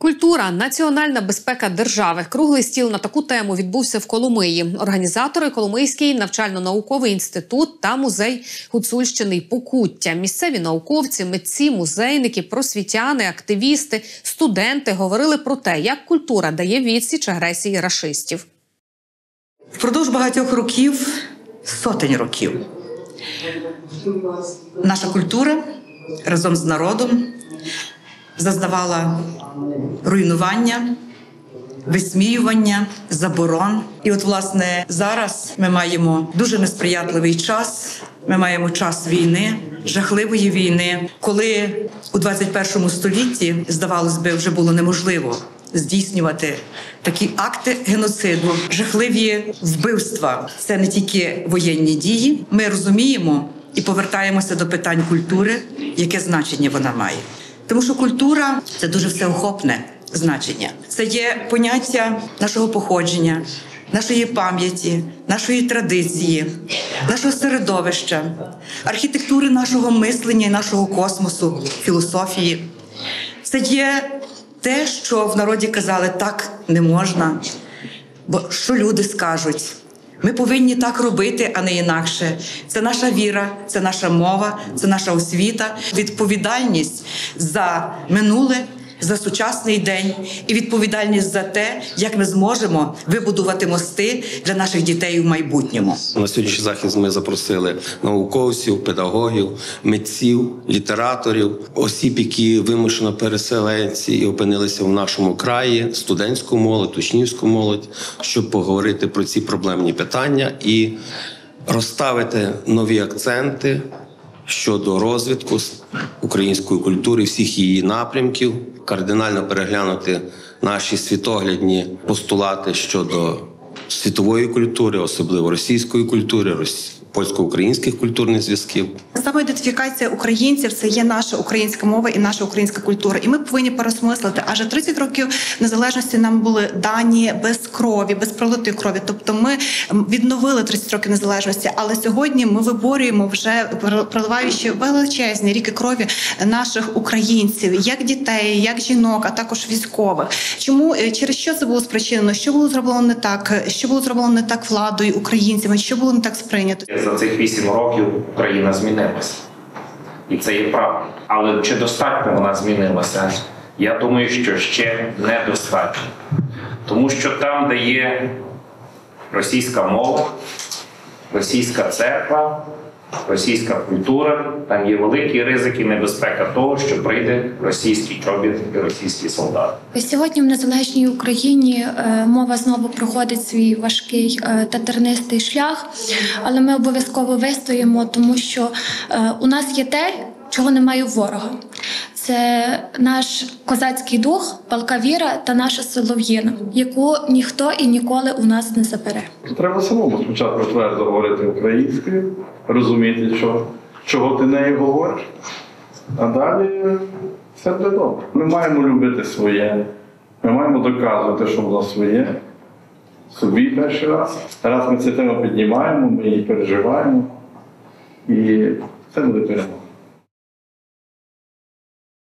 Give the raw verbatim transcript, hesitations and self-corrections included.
Культура – національна безпека держави. Круглий стіл на таку тему відбувся в Коломиї. Організатори – Коломийський навчально-науковий інститут та музей Гуцульщини й Покуття. Місцеві науковці, митці, музейники, просвітяни, активісти, студенти говорили про те, як культура дає відсіч агресії рашистів. Впродовж багатьох років, сотень років, наша культура разом з народом зазнавала руйнування, висміювання, заборон. І от, власне, зараз ми маємо дуже несприятливий час, ми маємо час війни, жахливої війни, коли у двадцять першому столітті, здавалось би, вже було неможливо здійснювати такі акти геноциду, жахливі вбивства. Це не тільки воєнні дії. Ми розуміємо і повертаємося до питань культури, яке значення вона має. Тому що культура – це дуже всеохопне значення. Це є поняття нашого походження, нашої пам'яті, нашої традиції, нашого середовища, архітектури нашого мислення і нашого космосу, філософії. Це є те, що в народі казали «так не можна», бо що люди скажуть. Ми повинні так робити, а не інакше. Це наша віра, це наша мова, це наша освіта. Відповідальність за минуле, за сучасний день і відповідальність за те, як ми зможемо вибудувати мости для наших дітей в майбутньому. На сьогоднішній захід ми запросили науковців, педагогів, митців, літераторів, осіб, які вимушено переселенці і опинилися в нашому краї, студентську молодь, учнівську молодь, щоб поговорити про ці проблемні питання і розставити нові акценти щодо розвитку української культури, всіх її напрямків, кардинально переглянути наші світоглядні постулати щодо світової культури, особливо російської культури, польсько-українських культурних зв'язків. Самоідентифікація українців – це є наша українська мова і наша українська культура. І ми повинні переосмислити, адже тридцять років незалежності нам були дані без крові, без пролитої крові. Тобто ми відновили тридцять років незалежності, але сьогодні ми виборюємо вже, проливаючи величезні ріки крові наших українців, як дітей, як жінок, а також військових. Чому, через що це було спричинено? Що було зроблено не так? Що було зроблено не так владою, українцями? Що було не так сприйнято? За цих вісім років Україна змінилася. І це є правда. Але чи достатньо вона змінилася? Я думаю, що ще недостатньо. Тому що там, де є російська мова, російська церква, російська культура, там є великі ризики, небезпека того, що прийде російський чобіт і російські солдати. Сьогодні в незалежній Україні мова знову проходить свій важкий та тернистий шлях, але ми обов'язково вистоїмо, тому що у нас є те, чого немає у ворога. Це наш козацький дух, палка віра та наша солов'їна, яку ніхто і ніколи у нас не забере. Треба самому спочатку твердо говорити українською, розуміти, що, чого ти нею говориш, а далі все буде добре. Ми маємо любити своє, ми маємо доказувати, що воно своє, собі перший раз. Раз ми цю тему піднімаємо, ми її переживаємо, і це буде перемога.